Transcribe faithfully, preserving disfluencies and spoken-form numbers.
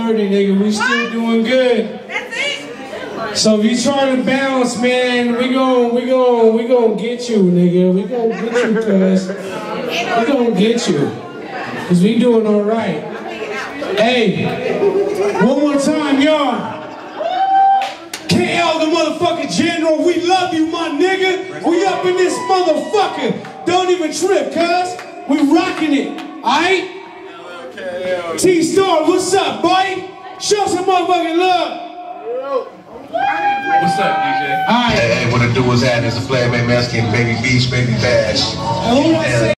Nigga, we still doing good. That's it. So if you trying to bounce, man, we gon' we gon' we gon' get you, nigga. We gon' get you, cuz. We gon' get you, cause we doing all right. Hey, one more time, y'all. K L, the motherfucking general. We love you, my nigga. We up in this motherfucker. Don't even trip, cuz. We rocking it. All right. T-Star, what's up, boy? Show some motherfucking love. What's up, D J? All right. Hey, hey, what it do is that is a Flame Masking, Baby Beach, Baby Bash.